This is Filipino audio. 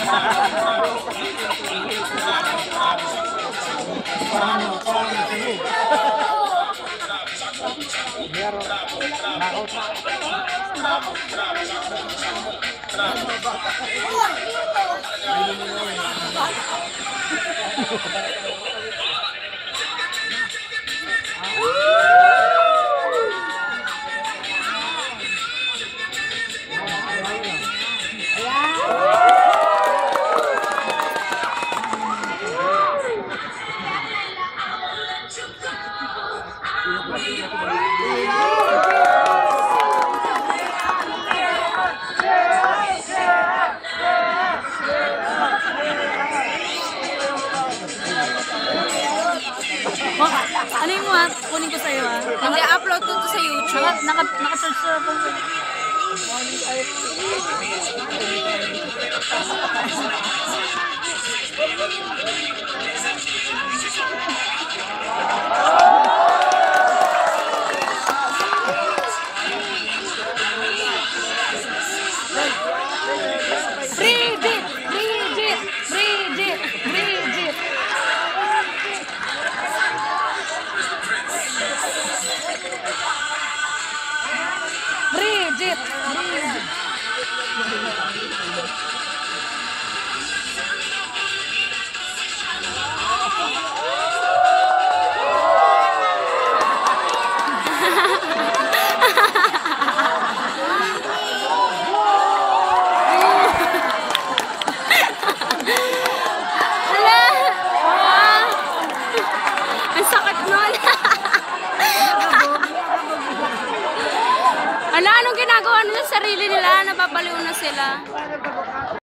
Ano yung mga kunin ko sa'yo ah? Hindi, upload ko to sa YouTube. Naka-search ko. Bridget! Ang sakit nun! Ala, anong ginagawa nila sa sarili nila? Napapaliw na sila.